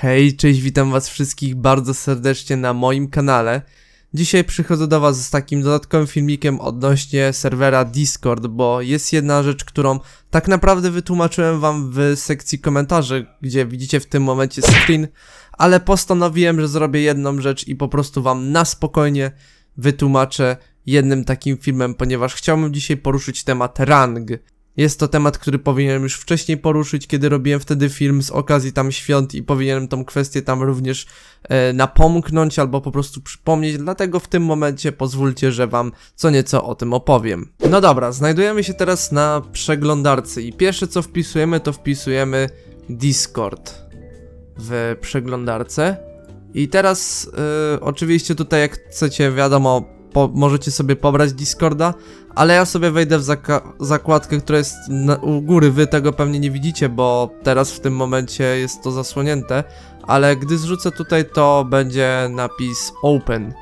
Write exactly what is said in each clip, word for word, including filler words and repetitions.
Hej, cześć, witam was wszystkich bardzo serdecznie na moim kanale. Dzisiaj przychodzę do was z takim dodatkowym filmikiem odnośnie serwera Discord, bo jest jedna rzecz, którą tak naprawdę wytłumaczyłem wam w sekcji komentarzy, gdzie widzicie w tym momencie screen, ale postanowiłem, że zrobię jedną rzecz i po prostu wam na spokojnie wytłumaczę jednym takim filmem, ponieważ chciałbym dzisiaj poruszyć temat rang. Jest to temat, który powinienem już wcześniej poruszyć, kiedy robiłem wtedy film z okazji tam świąt i powinienem tą kwestię tam również e, napomknąć albo po prostu przypomnieć, dlatego w tym momencie pozwólcie, że wam co nieco o tym opowiem. No dobra, znajdujemy się teraz na przeglądarce i pierwsze co wpisujemy, to wpisujemy Discord w przeglądarce i teraz e, oczywiście tutaj jak chcecie, wiadomo, Po, możecie sobie pobrać Discorda, ale ja sobie wejdę w zakładkę, która jest na, u góry, wy tego pewnie nie widzicie, bo teraz w tym momencie jest to zasłonięte, ale gdy zrzucę tutaj, to będzie napis Open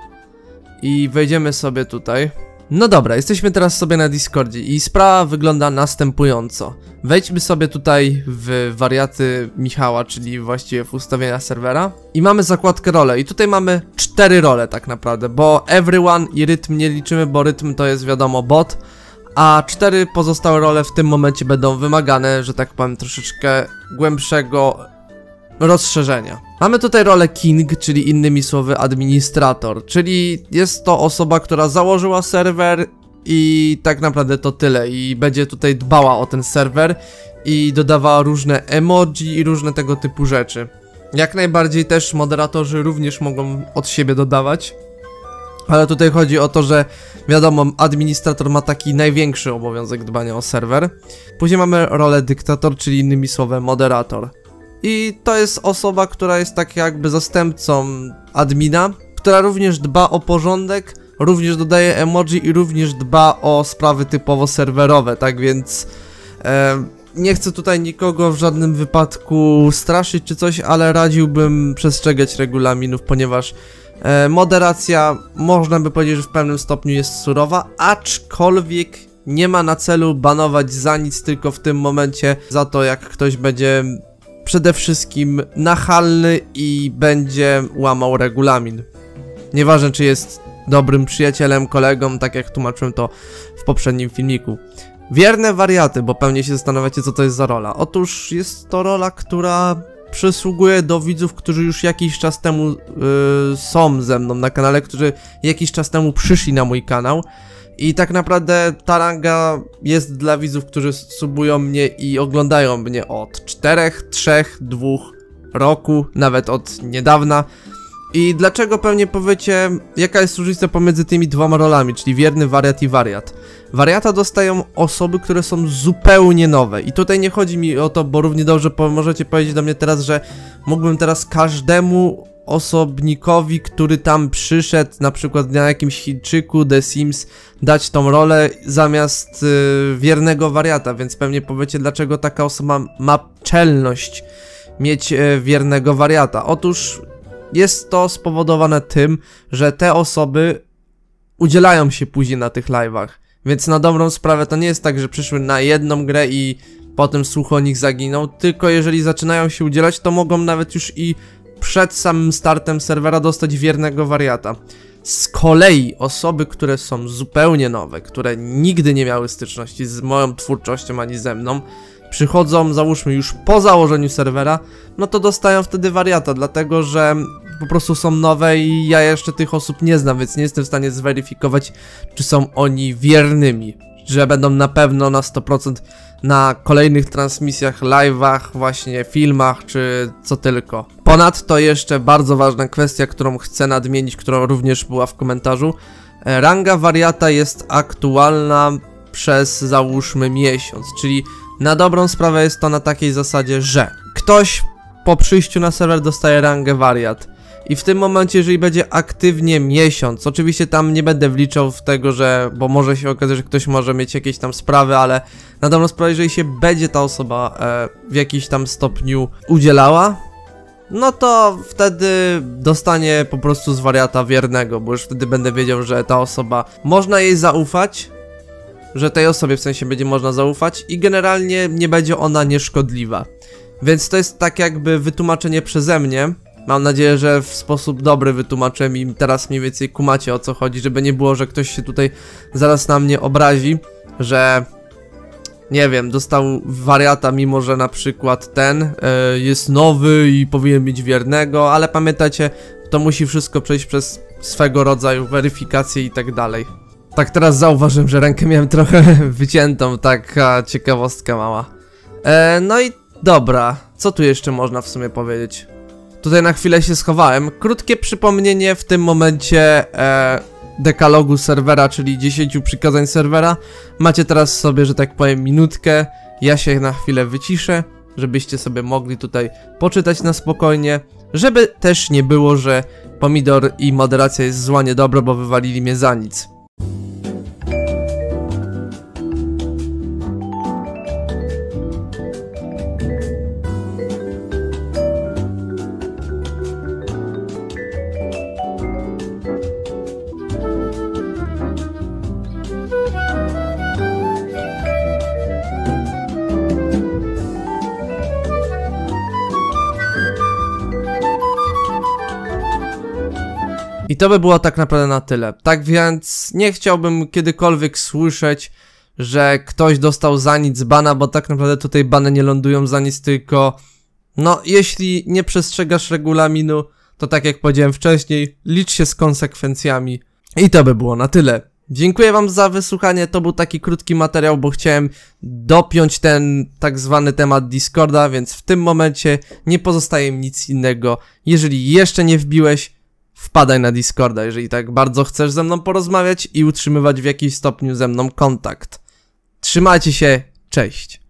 i wejdziemy sobie tutaj. No dobra, jesteśmy teraz sobie na Discordzie i sprawa wygląda następująco. Wejdźmy sobie tutaj w wariaty Michała, czyli właściwie w ustawienia serwera i mamy zakładkę role i tutaj mamy cztery role tak naprawdę, bo everyone i rytm nie liczymy, bo rytm to jest wiadomo bot, a cztery pozostałe role w tym momencie będą wymagane, że tak powiem, troszeczkę głębszego rozszerzenia. Mamy tutaj rolę King, czyli innymi słowy administrator, czyli jest to osoba, która założyła serwer i tak naprawdę to tyle i będzie tutaj dbała o ten serwer i dodawała różne emoji i różne tego typu rzeczy. Jak najbardziej też moderatorzy również mogą od siebie dodawać, ale tutaj chodzi o to, że wiadomo, administrator ma taki największy obowiązek dbania o serwer. Później mamy rolę dyktator, czyli innymi słowy moderator. I to jest osoba, która jest tak jakby zastępcą admina, która również dba o porządek, również dodaje emoji i również dba o sprawy typowo serwerowe, tak więc e, nie chcę tutaj nikogo w żadnym wypadku straszyć czy coś, ale radziłbym przestrzegać regulaminów, ponieważ e, moderacja, można by powiedzieć, że w pewnym stopniu jest surowa, aczkolwiek nie ma na celu banować za nic, tylko w tym momencie za to, jak ktoś będzie przede wszystkim nachalny i będzie łamał regulamin. Nieważne, czy jest dobrym przyjacielem, kolegą, tak jak tłumaczyłem to w poprzednim filmiku. Wierne wariaty, bo pewnie się zastanawiacie, co to jest za rola. Otóż jest to rola, która przysługuje do widzów, którzy już jakiś czas temu yy, są ze mną na kanale, którzy jakiś czas temu przyszli na mój kanał. I tak naprawdę ta ranga jest dla widzów, którzy subują mnie i oglądają mnie od czterech, trzech, dwóch roku, nawet od niedawna. I dlaczego pewnie powiecie, jaka jest różnica pomiędzy tymi dwoma rolami, czyli wierny wariat i wariat. Wariata dostają osoby, które są zupełnie nowe i tutaj nie chodzi mi o to, bo równie dobrze możecie powiedzieć do mnie teraz, że mógłbym teraz każdemu osobnikowi, który tam przyszedł, na przykład na jakimś Chińczyku, The Sims, dać tą rolę zamiast yy, wiernego wariata, więc pewnie powiecie, dlaczego taka osoba ma czelność mieć yy, wiernego wariata. Otóż jest to spowodowane tym, że te osoby udzielają się później na tych live'ach, więc na dobrą sprawę to nie jest tak, że przyszły na jedną grę i potem słuch o nich zaginął, tylko jeżeli zaczynają się udzielać, to mogą nawet już i przed samym startem serwera dostać wiernego wariata. Z kolei osoby, które są zupełnie nowe, które nigdy nie miały styczności z moją twórczością ani ze mną, przychodzą, załóżmy, już po założeniu serwera, no to dostają wtedy wariata, dlatego że po prostu są nowe i ja jeszcze tych osób nie znam, więc nie jestem w stanie zweryfikować, czy są oni wiernymi, że będą na pewno na sto procent na kolejnych transmisjach, live'ach, właśnie filmach, czy co tylko. Ponadto jeszcze bardzo ważna kwestia, którą chcę nadmienić, która również była w komentarzu. Ranga wariata jest aktualna przez, załóżmy, miesiąc, czyli na dobrą sprawę jest to na takiej zasadzie, że ktoś po przyjściu na serwer dostaje rangę wariat. I w tym momencie, jeżeli będzie aktywnie miesiąc, oczywiście tam nie będę wliczał w tego, że, bo może się okazać, że ktoś może mieć jakieś tam sprawy, ale na dobrą sprawę, jeżeli się będzie ta osoba e, w jakimś tam stopniu udzielała, no to wtedy dostanie po prostu z wariata wiernego, bo już wtedy będę wiedział, że ta osoba, można jej zaufać, że tej osobie w sensie będzie można zaufać i generalnie nie będzie ona nieszkodliwa. Więc to jest tak jakby wytłumaczenie przeze mnie. Mam nadzieję, że w sposób dobry wytłumaczyłem i teraz mniej więcej kumacie, o co chodzi, żeby nie było, że ktoś się tutaj zaraz na mnie obrazi, że nie wiem, dostał wariata, mimo że na przykład ten y, jest nowy i powinien mieć wiernego, ale pamiętajcie, to musi wszystko przejść przez swego rodzaju weryfikację i tak dalej. Tak, teraz zauważyłem, że rękę miałem trochę wyciętą, taka ciekawostka mała. E, no i dobra, co tu jeszcze można w sumie powiedzieć? Tutaj na chwilę się schowałem. Krótkie przypomnienie w tym momencie e, dekalogu serwera, czyli dziesięciu przykazań serwera. Macie teraz sobie, że tak powiem, minutkę. Ja się na chwilę wyciszę, żebyście sobie mogli tutaj poczytać na spokojnie. Żeby też nie było, że pomidor i moderacja jest zła, niedobro, bo wywalili mnie za nic. I to by było tak naprawdę na tyle. Tak więc nie chciałbym kiedykolwiek słyszeć, że ktoś dostał za nic bana, bo tak naprawdę tutaj bany nie lądują za nic, tylko no jeśli nie przestrzegasz regulaminu, to tak jak powiedziałem wcześniej, licz się z konsekwencjami. I to by było na tyle. Dziękuję wam za wysłuchanie, to był taki krótki materiał, bo chciałem dopiąć ten tak zwany temat Discorda, więc w tym momencie nie pozostaje mi nic innego. Jeżeli jeszcze nie wbiłeś, wpadaj na Discorda, jeżeli tak bardzo chcesz ze mną porozmawiać i utrzymywać w jakimś stopniu ze mną kontakt. Trzymajcie się, cześć!